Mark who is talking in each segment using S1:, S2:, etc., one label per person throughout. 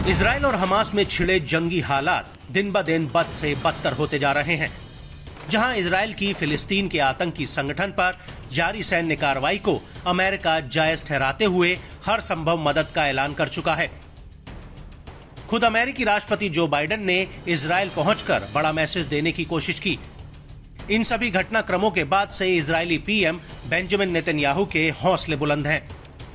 S1: Israel और Hamas में छिड़े जंगी हालात दिन ब दिन बद से बदतर होते जा रहे हैं। जहां इजराइल की फिलिस्तीन के आतंकी संगठन पर जारी सैन्य कार्रवाई को अमेरिका जायज ठहराते हुए हर संभव मदद का ऐलान कर चुका है। खुद अमेरिकी राष्ट्रपति जो बाइडेन ने इजराइल पहुंचकर बड़ा मैसेज देने की कोशिश की। इन सभी घटनाक्रमों के बाद से इजरायली पीएम बेंजामिन नेतन्याहू के हौसले बुलंद हैं।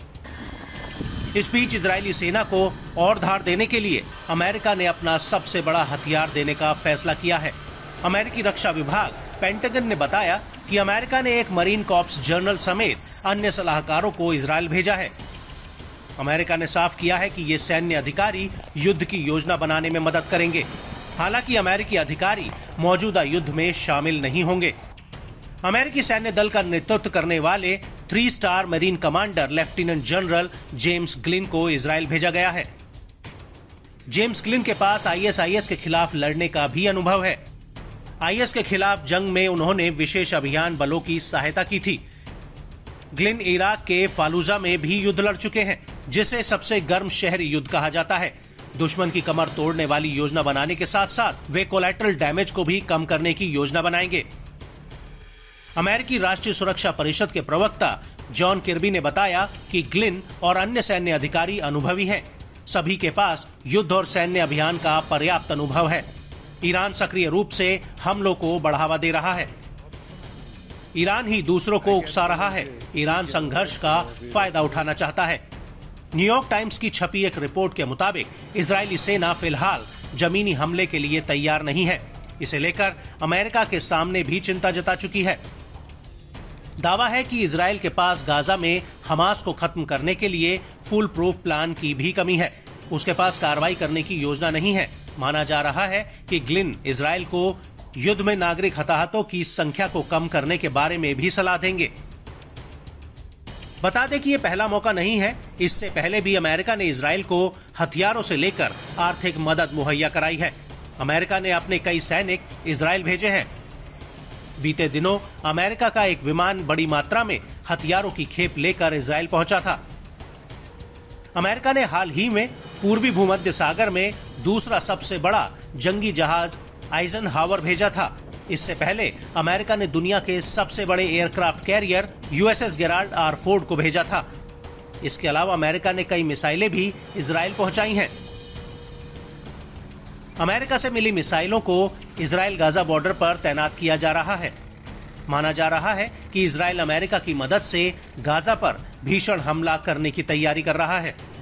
S1: इस बीच इजरायली सेना को और धार देने के लिए अमेरिका ने अपना सबसे बड़ा हथियार देने का फैसला किया है। अमेरिकी रक्षा विभाग पेंटागन ने बताया कि अमेरिका ने एक मरीन कॉर्प्स जनरल समेत अन्य सलाहकारों को इजराइल भेजा है। अमेरिका ने साफ किया है कि ये सैन्य अधिकारी युद्ध की योजना बनाने में मदद करेंगे। हालांकि अमेरिकी अधिकारी मौजूदा युद्ध में शामिल नहीं होंगे। अमेरिकी सैन्य दल का नेतृत्व करने वाले 3 star marine commander lieutenant general James Glynn को इजराइल भेजा गया है। जेम्स ग्लिन के पास आईएसआईएस के खिलाफ लड़ने का भी अनुभव है। आईएस के खिलाफ जंग में उन्होंने विशेष अभियान बलों की सहायता की थी। ग्लिन इराक के फालूजा में भी युद्ध लड़ चुके हैं, जिसे सबसे गर्म शहरी युद्ध कहा जाता है। दुश्मन की कमर तोड़ने वाली योजना बनाने के साथ साथ वे कोलैटरल डैमेज को भी कम करने की योजना बनाएंगे। अमेरिकी राष्ट्रीय सुरक्षा परिषद के प्रवक्ता जॉन किर्बी ने बताया कि ग्लिन और अन्य सैन्य अधिकारी अनुभवी हैं। सभी के पास युद्ध और सैन्य अभियान का पर्याप्त अनुभव है। ईरान सक्रिय रूप से हमलों को बढ़ावा दे रहा है। ईरान ही दूसरों को उकसा रहा है। ईरान संघर्ष का फायदा उठाना चाहता है। न्यूयॉर्क टाइम्स की छपी एक रिपोर्ट के मुताबिक इजरायली सेना फिलहाल जमीनी हमले के लिए तैयार नहीं है। इसे लेकर अमेरिका के सामने भी चिंता जता चुकी है। दावा है कि इजराइल के पास गाजा में हमास को खत्म करने के लिए फुल प्रूफ प्लान की भी कमी है। उसके पास कार्रवाई करने की योजना नहीं है। माना जा रहा है कि ग्लिन इजराइल को युद्ध में नागरिक हताहतों की संख्या को कम करने के बारे में भी सलाह देंगे। बता दें कि यह पहला मौका नहीं है। इससे पहले भी अमेरिका ने इजराइल को हथियारों से लेकर आर्थिक मदद मुहैया कराई है। अमेरिका ने अपने कई सैनिक इजराइल भेजे हैं। बीते दिनों अमेरिका का एक विमान बड़ी मात्रा में हथियारों की खेप लेकर इजराइल पहुंचा था। अमेरिका ने हाल ही में पूर्वी भूमध्य सागर में दूसरा सबसे बड़ा जंगी जहाज आइजनहावर भेजा था। इससे पहले अमेरिका ने दुनिया के सबसे बड़े aircraft carrier USS Gerald R Ford को भेजा था। इसके अलावा अमेरिका ने कई मिसाइलें भी इजराइल पहुंचाई हैं। अमेरिका से मिली मिसाइलों को इजराइल गाजा बॉर्डर पर तैनात किया जा रहा है। माना जा रहा है कि इजराइल अमेरिका की मदद से गाजा पर भीषण हमला करने की तैयारी कर रहा है।